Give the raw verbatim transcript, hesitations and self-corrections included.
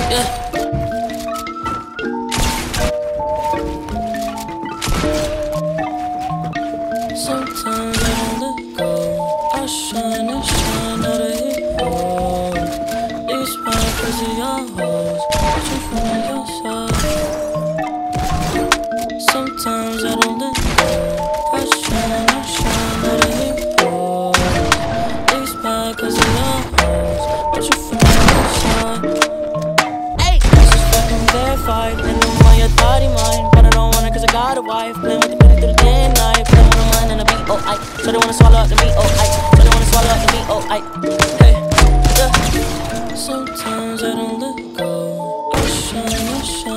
Yeah. Sometimes I don't let go. I shine and shine out of hero. These my crazy young hoes, what you from your side? Sometimes I don't let go. I shine and shine out of hero. These my crazy young hoes, what you from your side? Ay, this is fucking verified, and I'm on your thotty mind, but I don't want it 'cause I got a wife. Playing with the penny through the day and night, playing with my mind and the beat, oh I. So they wanna swallow up the meat, oh I. So they wanna swallow up the meat, oh I. Hey, yeah. Sometimes I don't let go. I shine, I shine.